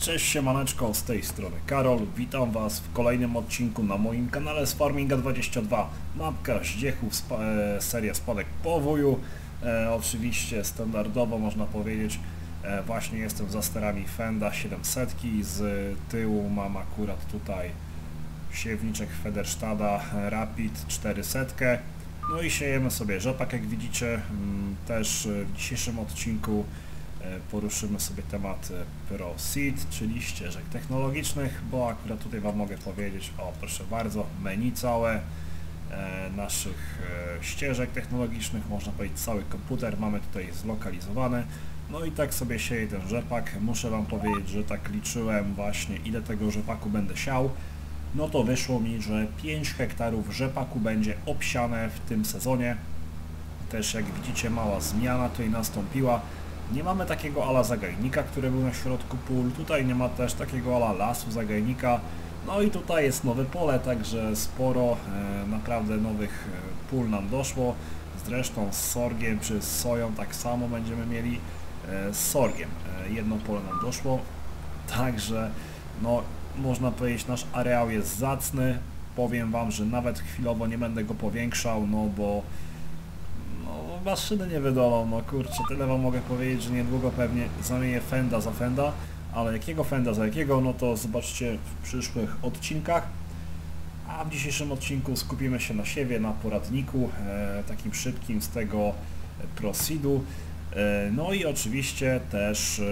Cześć siemaneczko, z tej strony Karol, witam Was w kolejnym odcinku na moim kanale z Farminga22. Mapka Zdziechów, seria Spadek Powoju, oczywiście standardowo można powiedzieć. Właśnie jestem za sterami Fenda 700, z tyłu mam akurat tutaj siewniczek Federstada Rapid 400. No i siejemy sobie rzepak, jak widzicie. Też w dzisiejszym odcinku poruszymy sobie temat Pro Seed, czyli ścieżek technologicznych, bo akurat tutaj Wam mogę powiedzieć, o proszę bardzo, menu całe naszych ścieżek technologicznych, można powiedzieć cały komputer mamy tutaj zlokalizowany. No i tak sobie sieję ten rzepak. Muszę Wam powiedzieć, że tak liczyłem właśnie, ile tego rzepaku będę siał. No to wyszło mi, że 5 hektarów rzepaku będzie obsiane w tym sezonie. Też jak widzicie, mała zmiana tutaj nastąpiła. Nie mamy takiego ala zagajnika, który był na środku pól. Tutaj nie ma też takiego ala lasu zagajnika. No i tutaj jest nowe pole, także sporo naprawdę nowych pól nam doszło. Zresztą z sorgiem czy z soją tak samo będziemy mieli. Z sorgiem jedno pole nam doszło. Także no można powiedzieć, nasz areał jest zacny. Powiem Wam, że nawet chwilowo nie będę go powiększał, no bo maszyny nie wydolą, no kurczę, tyle Wam mogę powiedzieć, że niedługo pewnie zamienię Fenda za Fenda, ale jakiego Fenda za jakiego, no to zobaczcie w przyszłych odcinkach. A w dzisiejszym odcinku skupimy się na siewie, na poradniku, takim szybkim z tego Pro Seedu. No i oczywiście też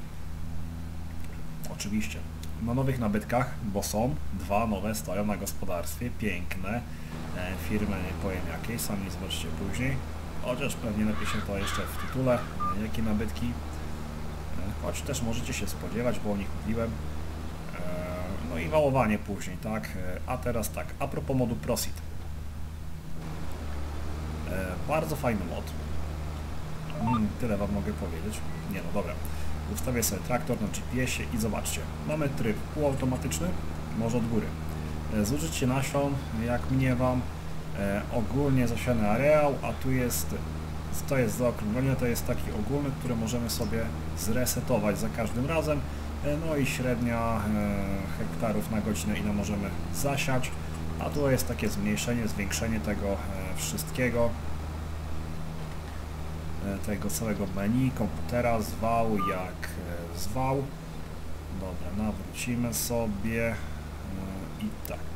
na nowych nabytkach, bo są dwa nowe, stoją na gospodarstwie, piękne, firmy nie powiem jakiej, sami zobaczcie później. Chociaż pewnie napiszę to jeszcze w tytule, jakie nabytki, choć też możecie się spodziewać, bo o nich mówiłem. No i wałowanie później, tak? A teraz tak, a propos modu Pro Seed. Bardzo fajny mod. Tyle Wam mogę powiedzieć. Nie no, dobra. Ustawię sobie traktor na GPS-ie i zobaczcie. Mamy tryb półautomatyczny, może od góry. Zużycie nasion, jak mniemam. Ogólnie zasiany areał, a tu jest, to jest zaokrąglenie, to jest taki ogólny, który możemy sobie zresetować za każdym razem. No i średnia hektarów na godzinę, ile możemy zasiać, a tu jest takie zmniejszenie, zwiększenie tego wszystkiego, tego całego menu komputera, zwał jak zwał. Dobra, nawrócimy sobie i tak.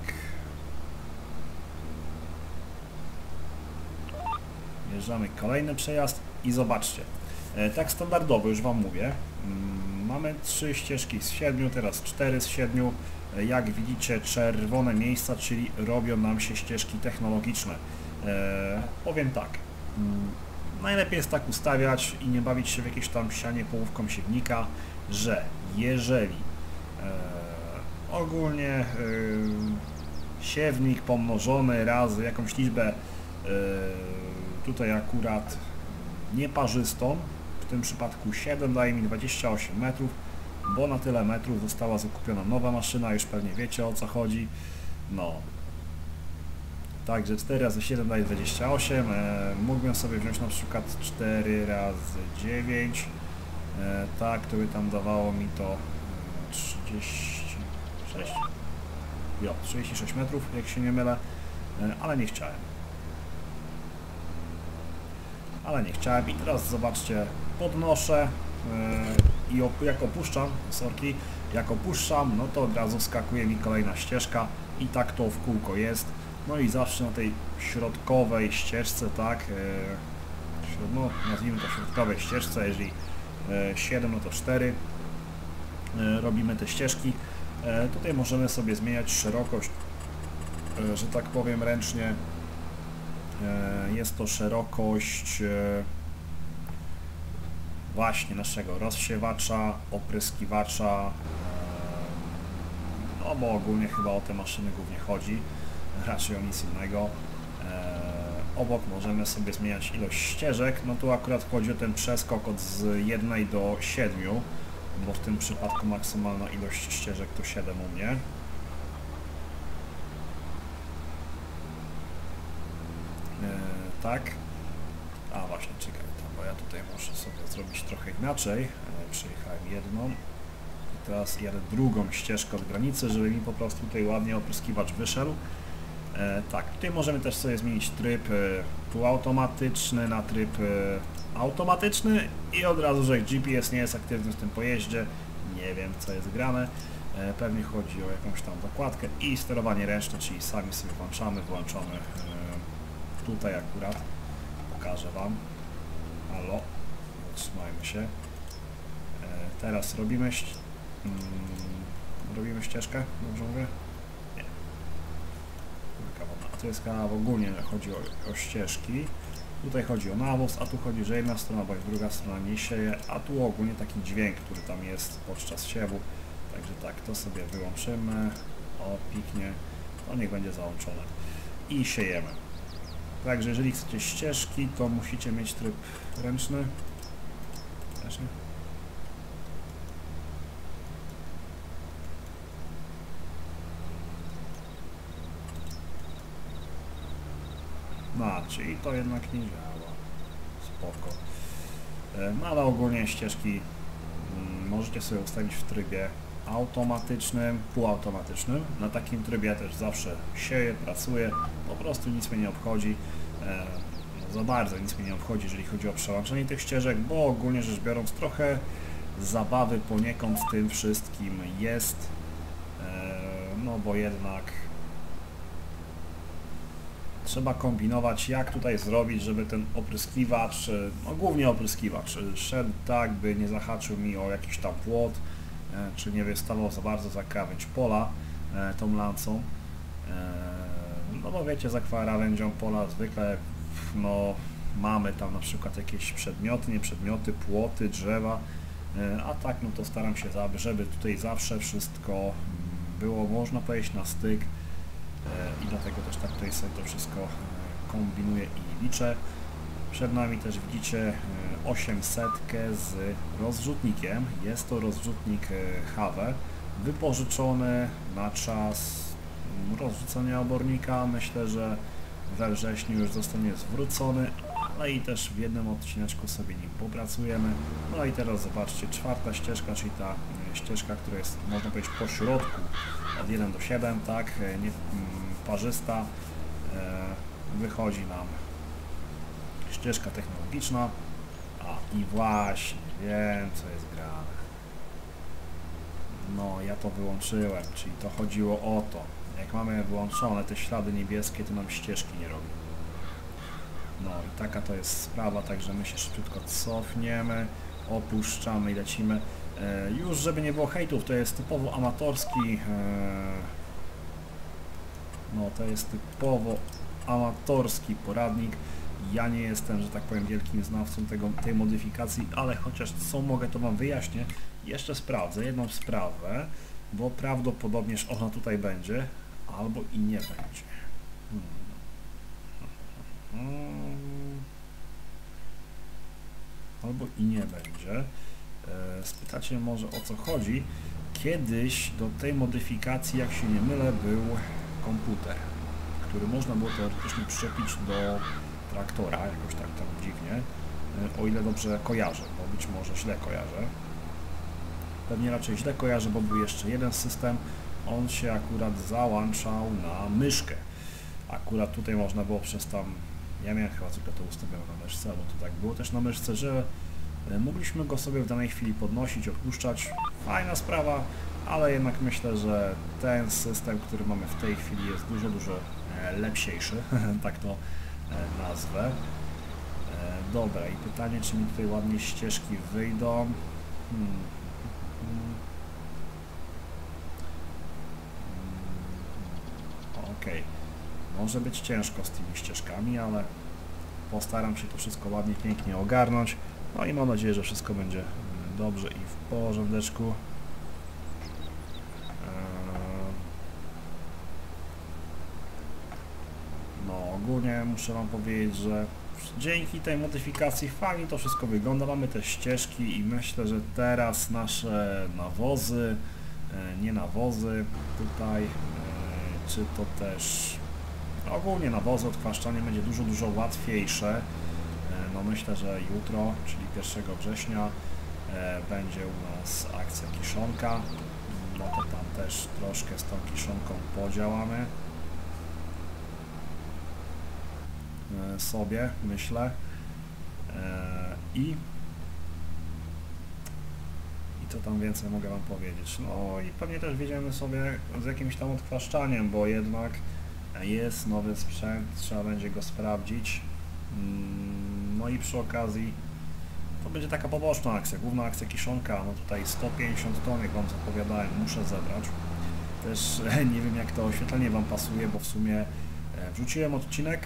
Wjeżdżamy kolejny przejazd i zobaczcie, tak standardowo już Wam mówię, mamy 3 ścieżki z 7, teraz 4 z 7, jak widzicie czerwone miejsca, czyli robią nam się ścieżki technologiczne. Powiem tak, najlepiej jest tak ustawiać i nie bawić się w jakieś tam sianie połówką siewnika, że jeżeli ogólnie siewnik pomnożony razy jakąś liczbę tutaj akurat nieparzystą, w tym przypadku 7 daje mi 28 metrów, bo na tyle metrów została zakupiona nowa maszyna, już pewnie wiecie o co chodzi. No, także 4 razy 7 daje 28, mógłbym sobie wziąć na przykład 4 razy 9, tak, to by tam dawało mi to 36 metrów, jak się nie mylę, ale nie chciałem. I teraz zobaczcie, podnoszę i jak opuszczam, jak opuszczam, no to od razu skakuje mi kolejna ścieżka i tak to w kółko jest. No i zawsze na tej środkowej ścieżce, tak, no nazwijmy to środkowej ścieżce, jeżeli 7, no to 4 robimy te ścieżki. Tutaj możemy sobie zmieniać szerokość, że tak powiem ręcznie. Jest to szerokość właśnie naszego rozsiewacza, opryskiwacza, no bo ogólnie chyba o te maszyny głównie chodzi, raczej o nic innego. Obok możemy sobie zmieniać ilość ścieżek, no tu akurat chodzi o ten przeskok od z 1 do 7, bo w tym przypadku maksymalna ilość ścieżek to 7 u mnie. Tak. A właśnie, czekaj tam, bo ja tutaj muszę sobie zrobić trochę inaczej. Przejechałem jedną. I teraz jadę drugą ścieżkę od granicy, żeby mi po prostu tutaj ładnie opryskiwacz wyszedł. Tak, tutaj możemy też sobie zmienić tryb półautomatyczny na tryb automatyczny i od razu, że GPS nie jest aktywny w tym pojeździe, nie wiem co jest grane, pewnie chodzi o jakąś tam dokładkę i sterowanie ręczne, czyli sami sobie włączamy tutaj akurat, pokażę Wam, halo, zatrzymajmy się, teraz robimy ścieżkę, dobrze mówię? Nie. A to jest kanał, ogólnie chodzi o ścieżki. Tutaj chodzi o nawóz, a tu chodzi, że jedna strona bądź druga strona nie sieje, a tu ogólnie taki dźwięk, który tam jest podczas siewu. Także tak, to sobie wyłączymy. O, piknie. To niech będzie załączone. I siejemy. Także jeżeli chcecie ścieżki, to musicie mieć tryb ręczny. Ręczny. No, czyli to jednak nie działa. Spoko. No ale ogólnie ścieżki możecie sobie ustawić w trybie automatycznym, półautomatycznym. Na takim trybie ja też zawsze sieję, pracuję, po prostu nic mnie nie obchodzi. Za bardzo nic mnie nie obchodzi, jeżeli chodzi o przełączenie tych ścieżek, bo ogólnie rzecz biorąc trochę zabawy poniekąd w tym wszystkim jest. No bo jednak trzeba kombinować, jak tutaj zrobić, żeby ten opryskiwacz, no głównie opryskiwacz, szedł tak, by nie zahaczył mi o jakiś tam płot, czy nie wystawał za bardzo za krawędź pola tą lancą. No bo wiecie, za krawędzią pola zwykle no, mamy tam na przykład jakieś przedmioty, nie przedmioty, płoty, drzewa, a tak no to staram się, żeby tutaj zawsze wszystko było, można powiedzieć, na styk. I dlatego też tak tutaj sobie to wszystko kombinuję i liczę. Przed nami też widzicie 800 z rozrzutnikiem. Jest to rozrzutnik HAWE wypożyczony na czas rozrzucenia obornika. Myślę, że we wrześniu już zostanie zwrócony, ale i też w jednym odcineczku sobie nim popracujemy. No i teraz zobaczcie, czwarta ścieżka, czyli ta ścieżka, która jest, można powiedzieć, po środku od 1 do 7, tak, nie, parzysta, wychodzi nam ścieżka technologiczna, a i właśnie, wiem co jest grane. No, ja to wyłączyłem, czyli to chodziło o to, jak mamy wyłączone te ślady niebieskie, to nam ścieżki nie robi. No i taka to jest sprawa, także my się szybciutko cofniemy, opuszczamy i lecimy. Już żeby nie było hejtów, to jest typowo amatorski, no to jest typowo amatorski poradnik. Ja nie jestem, że tak powiem, wielkim znawcą tej modyfikacji, ale chociaż co mogę, to Wam wyjaśnię. Jeszcze sprawdzę jedną sprawę, bo prawdopodobnież ona tutaj będzie, albo i nie będzie. Albo i nie będzie. Spytacie może, o co chodzi. Kiedyś do tej modyfikacji, jak się nie mylę, był komputer, który można było teoretycznie przyczepić do traktora, jakoś tak tam dziwnie, o ile dobrze kojarzę, bo być może źle kojarzę. Pewnie raczej źle kojarzę, bo był jeszcze jeden system, on się akurat załączał na myszkę. Akurat tutaj można było przez tam, ja miałem chyba zwykle to ustawione na myszce, bo to tak było też na myszce, że mogliśmy go sobie w danej chwili podnosić, odpuszczać. Fajna sprawa, ale jednak myślę, że ten system, który mamy w tej chwili, jest dużo lepsiejszy, tak to nazwę. Dobra, i pytanie, czy mi tutaj ładnie ścieżki wyjdą. Okej. Może być ciężko z tymi ścieżkami, ale postaram się to wszystko ładnie, pięknie ogarnąć. No i mam nadzieję, że wszystko będzie dobrze i w porządeczku. No ogólnie muszę Wam powiedzieć, że dzięki tej modyfikacji fajnie to wszystko wygląda. Mamy te ścieżki i myślę, że teraz nasze nawozy, nie nawozy tutaj, czy to też ogólnie nawozy, odkwaszczanie będzie dużo łatwiejsze. No myślę, że jutro, czyli 1 września, będzie u nas akcja kiszonka, no to tam też troszkę z tą kiszonką podziałamy sobie, myślę. I co tam więcej mogę wam powiedzieć? No i pewnie też wiedziemy sobie z jakimś tam odkwaszczaniem, bo jednak jest nowy sprzęt, trzeba będzie go sprawdzić. No i przy okazji to będzie taka poboczna akcja, główna akcja kiszonka, no tutaj 150 ton, jak wam zapowiadałem, muszę zebrać. Też nie wiem, jak to oświetlenie wam pasuje, bo w sumie wrzuciłem odcinek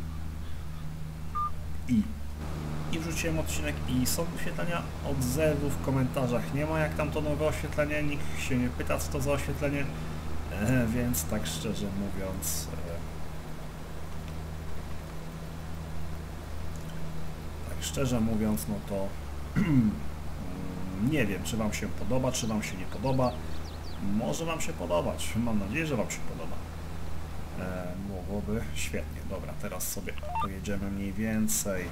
i wrzuciłem odcinek i są wyświetlenia, odzewu w komentarzach nie ma, jak tam to nowe oświetlenie, nikt się nie pyta, co to za oświetlenie, więc tak szczerze mówiąc, no to nie wiem, czy wam się podoba, czy wam się nie podoba. Może wam się podobać, mam nadzieję, że wam się podoba. Mogłoby, świetnie, dobra, teraz sobie pojedziemy mniej więcej.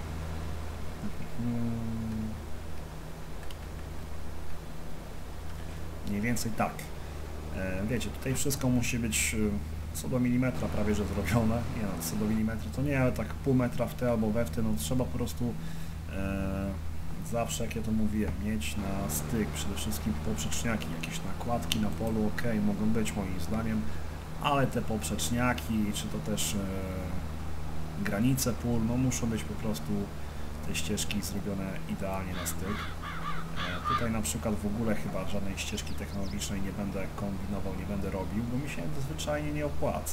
Mniej więcej tak. Wiecie, tutaj wszystko musi być co do milimetra prawie że zrobione. Nie no, co do milimetra to nie, ale tak pół metra w te albo we w te, no trzeba po prostu zawsze, jak ja to mówiłem, mieć na styk przede wszystkim poprzeczniaki, jakieś nakładki na polu, ok, mogą być moim zdaniem, ale te poprzeczniaki, czy to też granice pól, no muszą być po prostu te ścieżki zrobione idealnie na styk. Tutaj na przykład w ogóle chyba żadnej ścieżki technologicznej nie będę kombinował, nie będę robił, bo mi się zwyczajnie nie opłaca.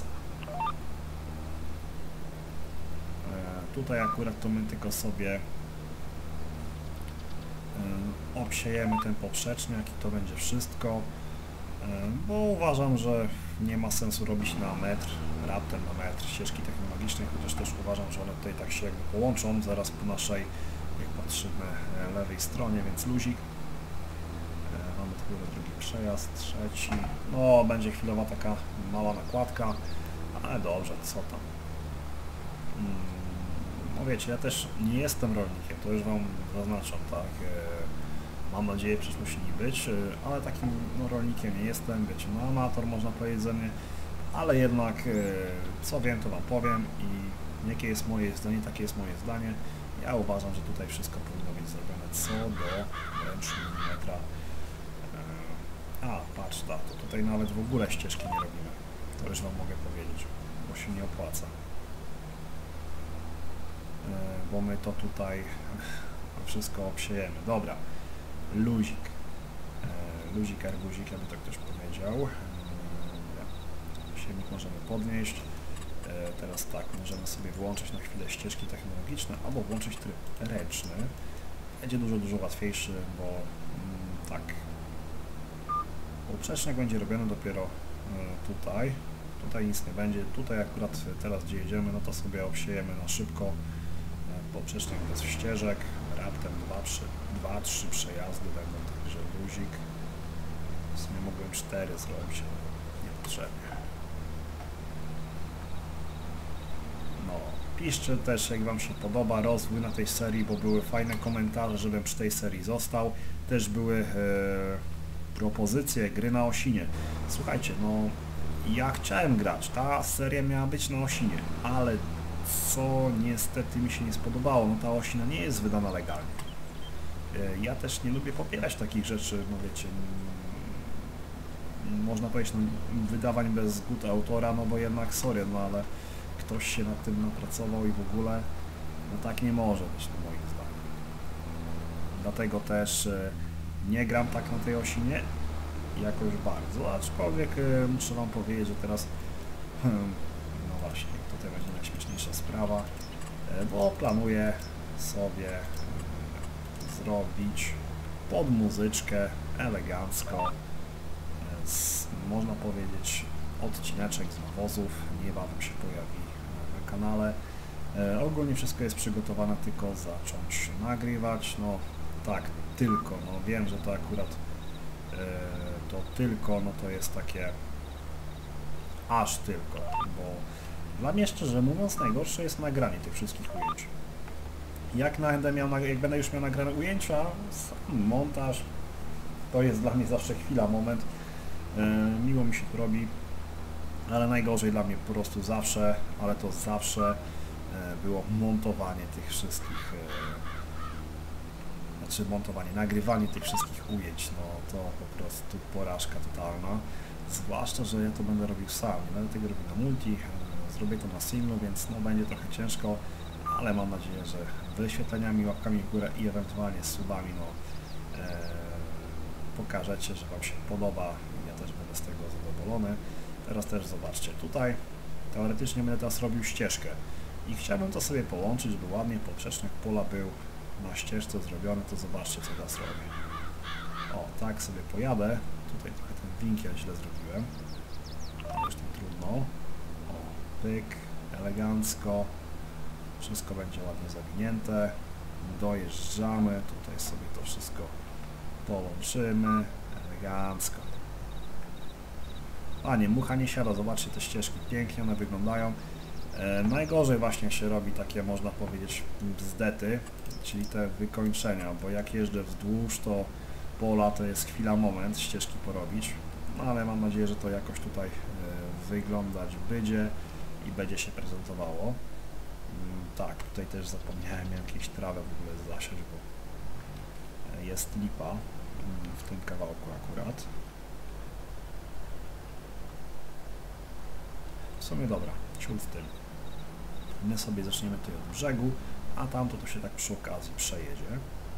Tutaj akurat to my tylko sobie obsiejemy ten poprzeczniak i to będzie wszystko, bo uważam, że nie ma sensu robić na metr, raptem na metr ścieżki technologicznej, chociaż też uważam, że one tutaj tak się jakby połączą zaraz po naszej, jak patrzymy, lewej stronie, więc luzik. Mamy tu drugi przejazd, trzeci, no będzie chwilowa taka mała nakładka, ale dobrze, co tam. No wiecie, ja też nie jestem rolnikiem, to już wam zaznaczam, tak. Mam nadzieję w przyszłości nie być, ale takim no, rolnikiem nie jestem, wiecie, no amator można powiedzieć ze mnie, ale jednak co wiem, to wam powiem i jakie jest moje zdanie, takie jest moje zdanie. Ja uważam, że tutaj wszystko powinno być zrobione co do wręcz milimetra. Patrz, to tutaj nawet w ogóle ścieżki nie robimy, to już wam mogę powiedzieć, bo się nie opłaca. Bo my to tutaj wszystko obsiejemy. Dobra, luzik. Luzik, arbuzik, jakby tak ktoś powiedział. Siewnik możemy podnieść. Teraz tak, możemy sobie włączyć na chwilę ścieżki technologiczne, albo włączyć tryb ręczny. Będzie dużo łatwiejszy, bo tak, poprzeczniak będzie robiony dopiero tutaj. Tutaj nic nie będzie. Tutaj akurat teraz, gdzie jedziemy, no to sobie obsiejemy na szybko. Poprzeczniak bez ścieżek, raptem 2-3 przejazdy będą, także luzik. W sumie mogłem 4 zrobić, ale niepotrzebnie. No, piszcie też, jak wam się podoba rozwój na tej serii, bo były fajne komentarze, żebym przy tej serii został. Też były propozycje gry na Osinie. Słuchajcie, no ja chciałem grać, ta seria miała być na Osinie, ale co niestety mi się nie spodobało, no ta Osina nie jest wydana legalnie. Ja też nie lubię popierać takich rzeczy, no wiecie, można powiedzieć, no, wydawań bez zgód autora, no bo jednak sorry, no ale ktoś się nad tym napracował i w ogóle, no tak nie może być, no moim zdaniem. Dlatego też nie gram tak na tej Osinie jakoś bardzo, aczkolwiek muszę wam powiedzieć, że teraz no właśnie, tutaj będzie najśmieszniejsza sprawa, bo planuję sobie zrobić pod muzyczkę elegancko, można powiedzieć, odcineczek z nawozów, niebawem się pojawi na kanale. Ogólnie wszystko jest przygotowane, tylko zacząć nagrywać, no tak, tylko, no wiem, że to akurat to tylko, no to jest takie aż tylko, bo dla mnie szczerze mówiąc najgorsze jest nagranie tych wszystkich ujęć. Jak będę już miał nagrane ujęcia, sam montaż, to jest dla mnie zawsze chwila, moment. Miło mi się to robi, ale najgorzej dla mnie po prostu zawsze, ale to zawsze było montowanie tych wszystkich, nagrywanie tych wszystkich ujęć, no to po prostu porażka totalna. Zwłaszcza, że ja to będę robił sam, nie będę tego robił na multi, zrobię to na singlu, więc no będzie trochę ciężko, ale mam nadzieję, że wyświetleniami, łapkami w górę i ewentualnie subami, no pokażecie, że Wam się podoba, ja też będę z tego zadowolony. Teraz też zobaczcie, tutaj teoretycznie będę teraz robił ścieżkę i chciałbym to sobie połączyć, żeby ładnie poprzecznik pola był na ścieżce zrobiony, to zobaczcie, co teraz robię. O, tak sobie pojadę, tutaj trochę ten winkiel źle zrobiłem, ale już tam trudno. O, pyk, elegancko, wszystko będzie ładnie zawinięte, dojeżdżamy, tutaj sobie to wszystko połączymy, elegancko. A nie, mucha nie siada, zobaczcie te ścieżki, pięknie one wyglądają. Najgorzej właśnie się robi takie, można powiedzieć, bzdety, czyli te wykończenia, bo jak jeżdżę wzdłuż, to pola to jest chwila, moment ścieżki porobić, no ale mam nadzieję, że to jakoś tutaj wyglądać będzie i będzie się prezentowało. Tak, tutaj też zapomniałem jakieś trawę w ogóle zasiać, bo jest lipa w tym kawałku akurat. W sumie dobra, ciul w tym. My sobie zaczniemy tutaj od brzegu, a tamto to się tak przy okazji przejedzie.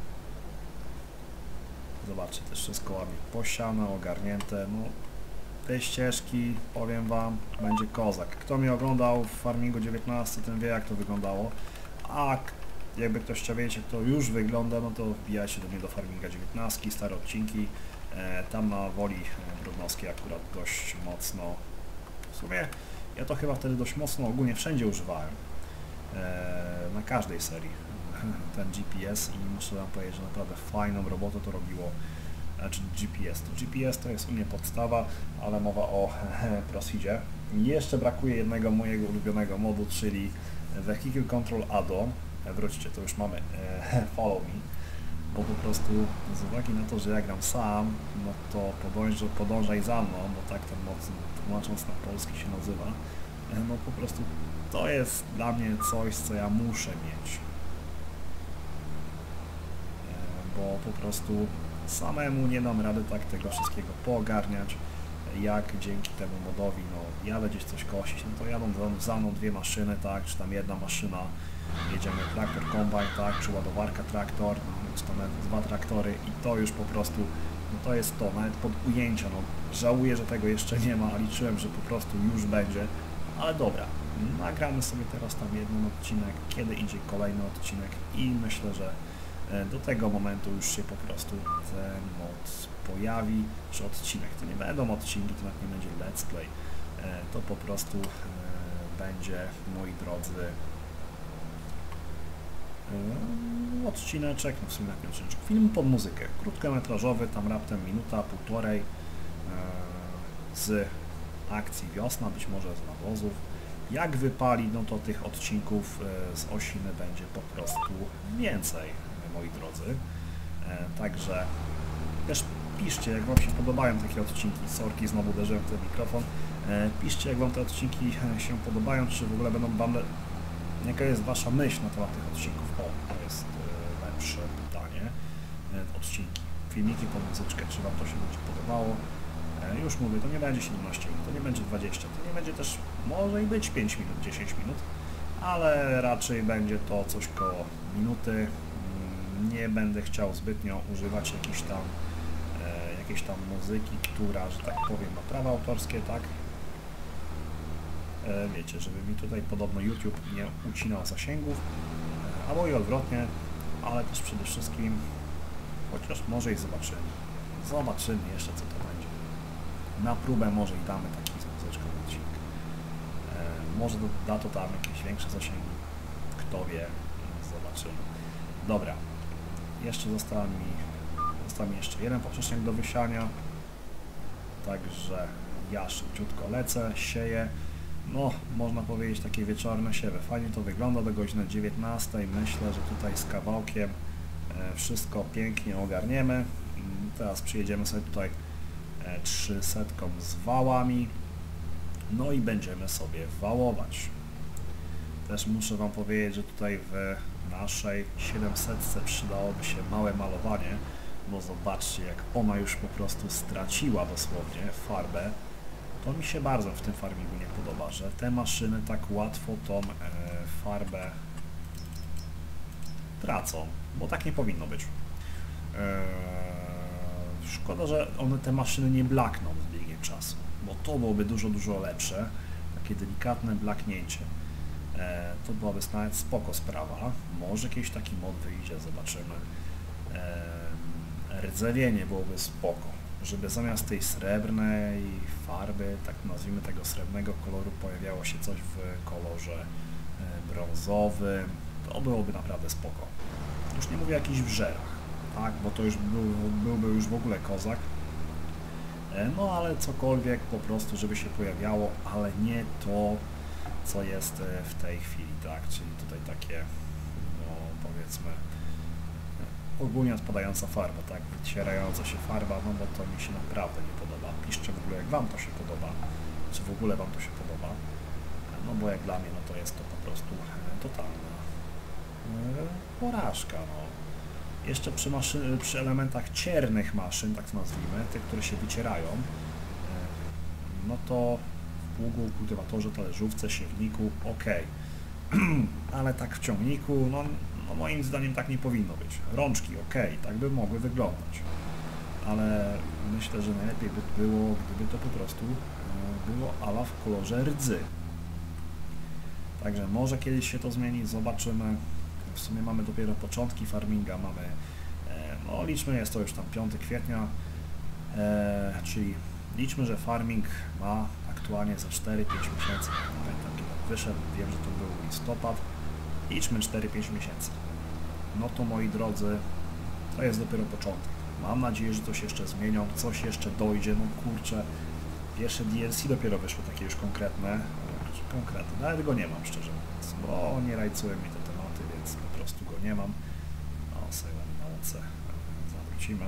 Zobaczcie, też wszystko ładnie posiane, ogarnięte. No, te ścieżki, powiem Wam, będzie kozak. Kto mnie oglądał w Farmingu 19, ten wie, jak to wyglądało. A jakby ktoś chciał wiedzieć, jak to już wygląda, no to wbijajcie do mnie do Farminga 19, stare odcinki. Tam na Woli Brodnowskiej akurat dość mocno, w sumie ja to chyba wtedy dość mocno ogólnie wszędzie używałem. Na każdej serii ten GPS i muszę Wam powiedzieć, że naprawdę fajną robotę to robiło. Znaczy GPS to jest u mnie podstawa, ale mowa o Proceedzie. Jeszcze brakuje jednego mojego ulubionego modu, czyli Vehicle Control Add-on. Wróćcie, to już mamy Follow Me, bo po prostu z uwagi na to, że ja gram sam, no to podążaj za mną, bo tak ten mod, tłumacząc na polski, się nazywa. No po prostu to jest dla mnie coś, co ja muszę mieć, bo po prostu samemu nie dam rady tak tego wszystkiego poogarniać, jak dzięki temu modowi, no jadę gdzieś coś kosić, no to jadą za mną dwie maszyny, tak, czy tam jedna maszyna, jedziemy traktor kombajn, tak, czy ładowarka traktor, czy tam nawet dwa traktory i to już po prostu, no to jest to, nawet pod ujęcia, no żałuję, że tego jeszcze nie ma, a liczyłem, że po prostu już będzie, ale dobra, nagramy sobie teraz tam jeden odcinek, kiedy indziej kolejny odcinek i myślę, że do tego momentu już się po prostu ten mod pojawi, czy odcinek. To nie będą odcinki, to nawet nie będzie let's play. To po prostu będzie, moi drodzy, odcineczek, no w sumie taki odcineczek, film pod muzykę, krótkometrażowy, tam raptem minuta, półtorej, z akcji wiosna, być może z nawozów. Jak wypali, no to tych odcinków z Osiny będzie po prostu więcej, moi drodzy. Także też piszcie, jak Wam się podobają takie odcinki. Sorki, znowu uderzyłem w ten mikrofon. Piszcie, jak Wam te odcinki się podobają, czy w ogóle będą Wam... Jaka jest Wasza myśl na temat tych odcinków? O, to jest lepsze pytanie. Odcinki, filmiki pod muzyczkę, czy Wam to się będzie podobało? Już mówię, to nie będzie 17 minut, to nie będzie 20, to nie będzie też, może i być 5 minut, 10 minut, ale raczej będzie to coś koło minuty. Nie będę chciał zbytnio używać jakiejś tam muzyki, która, że tak powiem, ma prawa autorskie, tak? Wiecie, żeby mi tutaj podobno YouTube nie ucinał zasięgów, albo i odwrotnie, ale też przede wszystkim, chociaż może i zobaczymy jeszcze, co to będzie. Na próbę może i damy taki z muzyczką odcinek. Może da to tam jakieś większe zasięgi, kto wie, zobaczymy. Dobra, jeszcze został mi jeszcze jeden poprzecznik do wysiania, także ja szybciutko lecę, sieję. no, można powiedzieć takie wieczorne siewy. Fajnie to wygląda do godziny 19. Myślę, że tutaj z kawałkiem wszystko pięknie ogarniemy. Teraz przyjedziemy sobie tutaj 300 z wałami, no i będziemy sobie wałować. Też muszę Wam powiedzieć, że tutaj w naszej 700 przydałoby się małe malowanie, bo zobaczcie, jak ona już po prostu straciła dosłownie farbę. To mi się bardzo w tym farmingu nie podoba, że te maszyny tak łatwo tą farbę tracą, bo tak nie powinno być. Szkoda, że te maszyny nie blakną z biegiem czasu, bo to byłoby dużo lepsze, takie delikatne blaknięcie. To byłaby nawet spoko sprawa, może kiedyś taki mod wyjdzie, zobaczymy. Rdzewienie byłoby spoko, żeby zamiast tej srebrnej farby, tak nazwijmy tego srebrnego koloru, pojawiało się coś w kolorze brązowym, to byłoby naprawdę spoko. Już nie mówię o jakichś wżerach, tak, bo to już byłby już w ogóle kozak. No ale cokolwiek po prostu, żeby się pojawiało, ale nie to, co jest w tej chwili, tak, czyli tutaj takie, no powiedzmy, ogólnie odpadająca farba, tak, wycierająca się farba, no bo to mi się naprawdę nie podoba. Piszcie w ogóle, jak Wam to się podoba, czy w ogóle Wam to się podoba, no bo jak dla mnie, no to jest to po prostu totalna porażka, no. Jeszcze przy elementach ciernych maszyn, tak to nazwijmy, tych, które się wycierają, no to w pługu, kultywatorze, talerzówce, siewniku, ok. Ale tak w ciągniku, no moim zdaniem tak nie powinno być. Rączki, ok, tak by mogły wyglądać. Ale myślę, że najlepiej by było, gdyby to po prostu było ala w kolorze rdzy. Także może kiedyś się to zmieni, zobaczymy. W sumie mamy dopiero początki farminga, mamy, no liczmy, jest to już tam 5 kwietnia, czyli liczmy, że farming ma aktualnie za 4-5 miesięcy, pamiętam kiedy wyszedł, wiem, że to był listopad, liczmy 4-5 miesięcy. No to moi drodzy, to jest dopiero początek. Mam nadzieję, że coś jeszcze zmienią, coś jeszcze dojdzie, no kurczę, pierwsze DLC dopiero wyszło takie już konkretne, nawet go nie mam szczerze mówiąc, bo nie rajcują mi te tematy, więc po prostu go nie mam. No sobie na łące zawrócimy.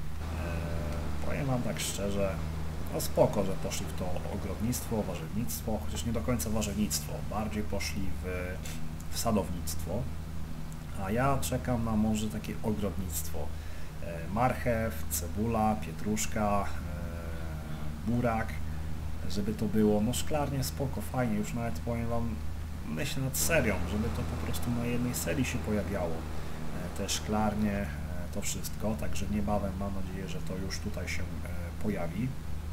Powiem Wam tak szczerze, no spoko, że poszli w to ogrodnictwo, warzywnictwo, chociaż nie do końca warzywnictwo, bardziej poszli w sadownictwo, a ja czekam na może takie ogrodnictwo. Marchew, cebula, pietruszka, burak, żeby to było, no szklarnie spoko, fajnie, już nawet powiem Wam, myślę nad serią, żeby to po prostu na jednej serii się pojawiało, te szklarnie, to wszystko, także niebawem mam nadzieję, że to już tutaj się pojawi.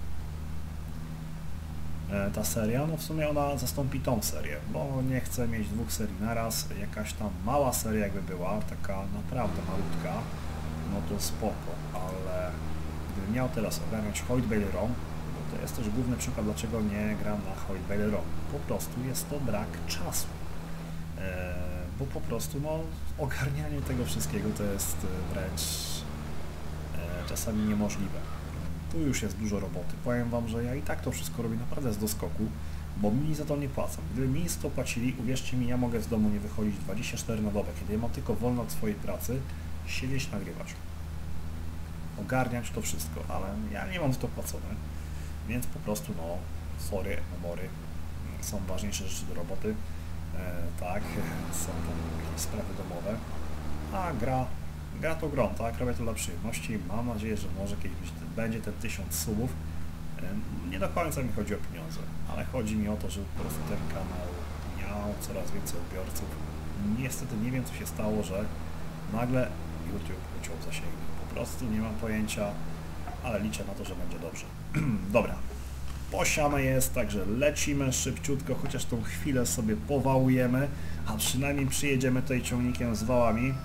Ta seria, no w sumie ona zastąpi tą serię, bo nie chcę mieć 2 serii naraz, jakaś tam mała seria jakby była, taka naprawdę malutka, no to spoko, ale gdybym miał teraz ogarniać Hoyt Bailey ROM, to jest też główny przykład, dlaczego nie gram na Hoyt Bailey ROM. Po prostu jest to brak czasu. Bo po prostu no, ogarnianie tego wszystkiego to jest wręcz czasami niemożliwe. Tu już jest dużo roboty. Powiem Wam, że ja i tak to wszystko robię naprawdę z doskoku, bo mi za to nie płacą. Gdyby mi za to płacili, uwierzcie mi, ja mogę z domu nie wychodzić 24 na dobę, kiedy ja mam tylko wolno od swojej pracy, siedzieć, nagrywać. Ogarniać to wszystko, ale ja nie mam za to płacone. Więc po prostu, no, sorry, amory, są ważniejsze rzeczy do roboty, tak, są tam jakieś sprawy domowe, a gra to grą, tak, robię to dla przyjemności, mam nadzieję, że może kiedyś będzie ten 1000 subów, nie do końca mi chodzi o pieniądze, ale chodzi mi o to, żeby po prostu ten kanał miał coraz więcej odbiorców. Niestety nie wiem, co się stało, że nagle YouTube uciął zasięgi, po prostu nie mam pojęcia, ale liczę na to, że będzie dobrze. Dobra, posiane jest, także lecimy szybciutko, chociaż tą chwilę sobie powałujemy, a przynajmniej przyjedziemy tutaj ciągnikiem z wałami.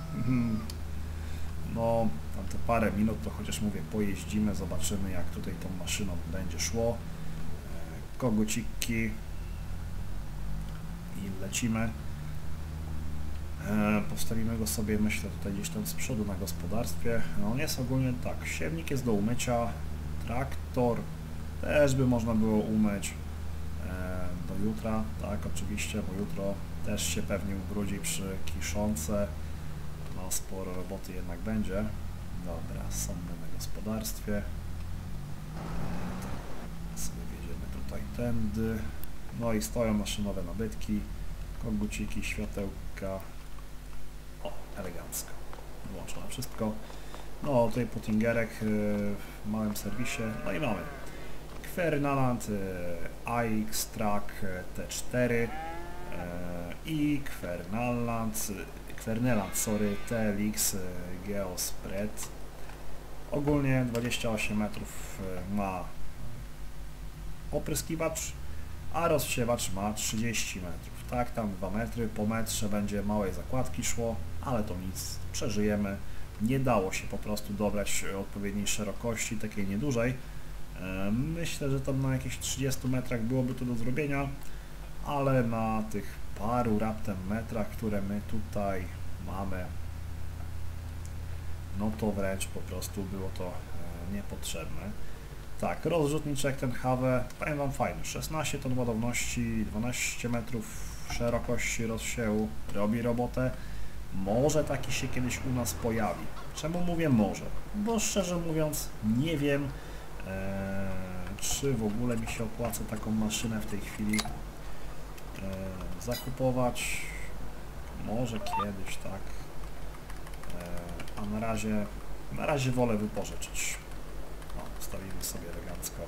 No, tam te parę minut to chociaż mówię, pojeździmy, zobaczymy jak tutaj tą maszyną będzie szło. Koguciki i lecimy. Postawimy go sobie, myślę, tutaj gdzieś tam z przodu na gospodarstwie. No, on jest ogólnie tak, siewnik jest do umycia, traktor też by można było umyć, do jutra, tak oczywiście, bo jutro też się pewnie ubrudzi przy kiszące. No sporo roboty jednak będzie. Dobra, sądy na gospodarstwie. Sobie wjedziemy tutaj tędy. No i stoją maszynowe nabytki, koguciki, światełka. O, elegancko. Włączone wszystko. No tutaj Puttingerek w małym serwisie. No i mamy Kvernaland AX-Track T4 i Kverneland, sorry, TLX Geospread. Ogólnie 28 metrów ma opryskiwacz, a rozsiewacz ma 30 metrów. Tak, tam 2 metry, po metrze będzie małej zakładki szło, ale to nic, przeżyjemy. Nie dało się po prostu dobrać odpowiedniej szerokości, takiej niedużej. Myślę, że tam na jakichś 30 metrach byłoby to do zrobienia, ale na tych paru raptem metrach, które my tutaj mamy, no to wręcz po prostu było to niepotrzebne. Tak, rozrzutniczek ten HW, powiem Wam fajny, 16 ton ładowności, 12 metrów szerokości rozsiewu, robi robotę. Może taki się kiedyś u nas pojawi. Czemu mówię może? Bo szczerze mówiąc nie wiem, czy w ogóle mi się opłaca taką maszynę w tej chwili zakupować. Może kiedyś, tak. A na razie wolę wypożyczyć. O, wstawimy sobie elegancko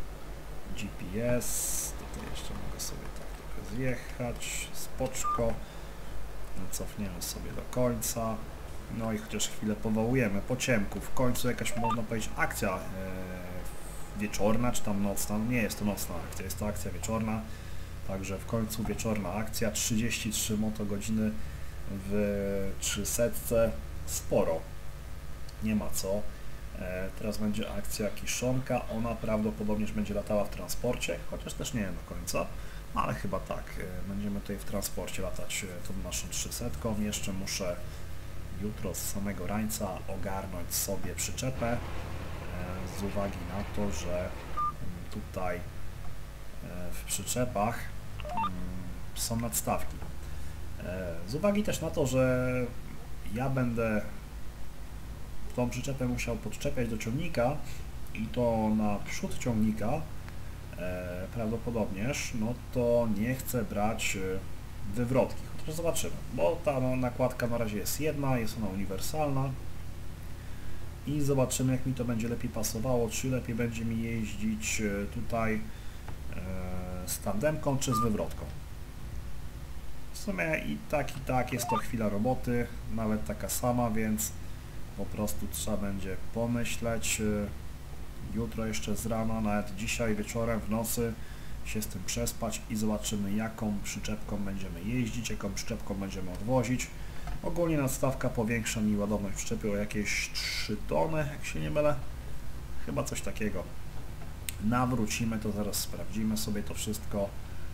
GPS. Tutaj jeszcze mogę sobie tak trochę zjechać. Spoczko. Cofniemy sobie do końca. No i chociaż chwilę powołujemy po ciemku. W końcu jakaś, można powiedzieć, akcja wieczorna, czy tam nocna. Nie jest to nocna akcja, jest to akcja wieczorna. Także w końcu wieczorna akcja. 33 motogodziny w 300. Sporo. Nie ma co. Teraz będzie akcja kiszonka. Ona prawdopodobnie będzie latała w transporcie, chociaż też nie wiem do końca. Ale chyba tak. Będziemy tutaj w transporcie latać tą naszą 300. Jeszcze muszę jutro z samego rańca ogarnąć sobie przyczepę z uwagi na to, że tutaj w przyczepach są nadstawki. Z uwagi też na to, że ja będę tą przyczepę musiał podczepiać do ciągnika i to na przód ciągnika prawdopodobnież, no to nie chcę brać wywrotki, chociaż zobaczymy, bo ta nakładka na razie jest jedna, jest ona uniwersalna i zobaczymy, jak mi to będzie lepiej pasowało, czy lepiej będzie mi jeździć tutaj z tandemką, czy z wywrotką. W sumie i tak jest to chwila roboty, nawet taka sama, więc po prostu trzeba będzie pomyśleć. Jutro jeszcze z rana, nawet dzisiaj wieczorem, w nocy się z tym przespać i zobaczymy, jaką przyczepką będziemy jeździć, jaką przyczepką będziemy odwozić. Ogólnie nadstawka powiększa mi ładowność przyczepy o jakieś 3 tony, jak się nie mylę. Chyba coś takiego. Nawrócimy to, zaraz sprawdzimy sobie to wszystko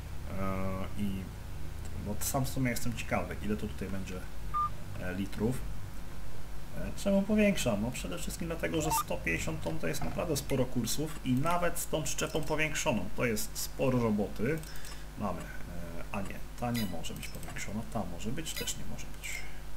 bo sam w sumie jestem ciekawy, ile to tutaj będzie litrów. Czemu powiększam? No przede wszystkim dlatego, że 150 ton to jest naprawdę sporo kursów i nawet z tą przyczepą powiększoną to jest sporo roboty. Mamy, a nie, ta nie może być powiększona, ta może być, też nie może być.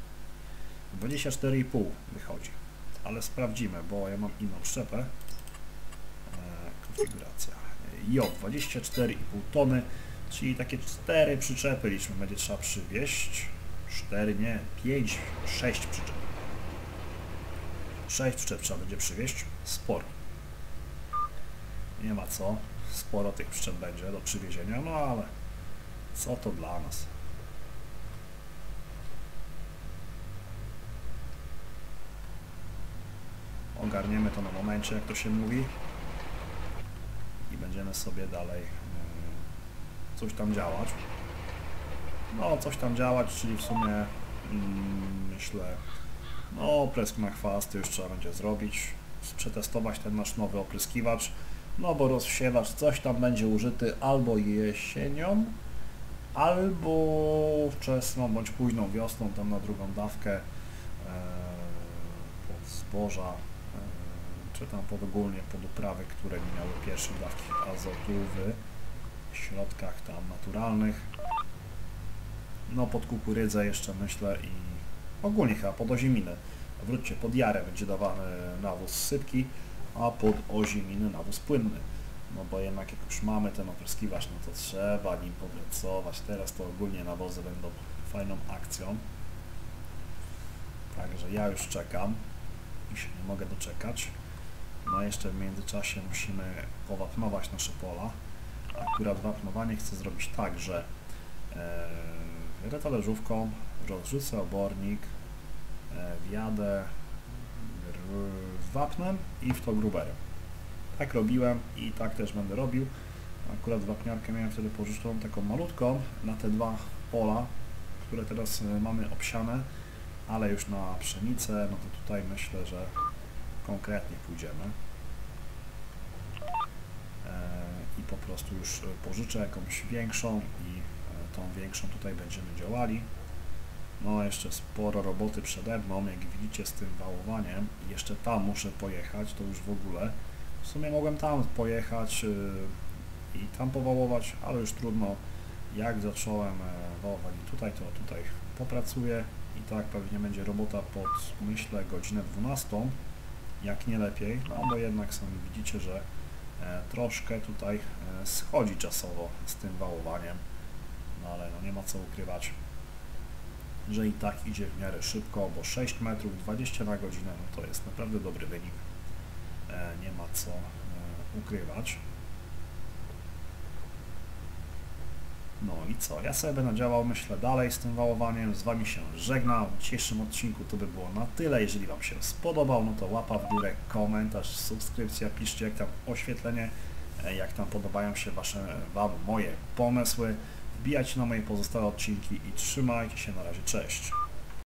24,5 wychodzi, ale sprawdzimy, bo ja mam inną przyczepę. Konfiguracja. 24,5 tony, czyli takie 4 przyczepy liczmy, będzie trzeba przywieźć. 4, nie, 5, 6 przyczep. 6 przyczep trzeba będzie przywieźć. Sporo. Nie ma co. Sporo tych przyczep będzie do przywiezienia, no ale co to dla nas? Ogarniemy to na momencie, jak to się mówi. I będziemy sobie dalej coś tam działać. No, coś tam działać, czyli w sumie myślę, no oprysk na chwasty już trzeba będzie zrobić, przetestować ten nasz nowy opryskiwacz, no bo rozsiewacz coś tam będzie użyty albo jesienią, albo wczesną bądź późną wiosną, tam na drugą dawkę pod zboża, czy tam pod ogólnie pod uprawy, które nie miały pierwszej dawki azotówy. środkach tam naturalnych. No pod kukurydzę jeszcze myślę i ogólnie chyba pod oziminy. Wróćcie, pod jarę będzie dawany nawóz sypki, a pod oziminy nawóz płynny. No bo jednak jak już mamy ten opryskiwacz, no to trzeba nim popracować. Teraz to ogólnie nawozy będą fajną akcją. Także ja już czekam i się nie mogę doczekać. No jeszcze w międzyczasie musimy powapnować nasze pola. Akurat wapnowanie chcę zrobić tak, że retalerzówką rozrzucę obornik, wjadę wapnem i w to gruberem. Tak robiłem i tak też będę robił. Akurat wapniarkę miałem wtedy pożyczoną taką malutką na te dwa pola, które teraz mamy obsiane, ale już na pszenicę, no to tutaj myślę, że konkretnie pójdziemy. I po prostu już pożyczę jakąś większą i tą większą tutaj będziemy działali. No jeszcze sporo roboty przede mną, jak widzicie z tym wałowaniem. Jeszcze tam muszę pojechać, to już w ogóle. W sumie mogłem tam pojechać i tam powałować, ale już trudno. Jak zacząłem wałować tutaj, to tutaj popracuję i tak pewnie będzie robota pod, myślę, godzinę 12, jak nie lepiej, no bo jednak sami widzicie, że troszkę tutaj schodzi czasowo z tym wałowaniem, no ale no nie ma co ukrywać, że i tak idzie w miarę szybko, bo 6 metrów 20 na godzinę, no to jest naprawdę dobry wynik, nie ma co ukrywać. No i co, ja sobie będę działał, myślę, dalej z tym wałowaniem, z Wami się żegnam. W dzisiejszym odcinku to by było na tyle. Jeżeli Wam się spodobał, no to łapa w górę, komentarz, subskrypcja, piszcie jak tam oświetlenie, jak tam podobają się Wam moje pomysły. Wbijajcie na moje pozostałe odcinki i trzymajcie się, na razie, cześć.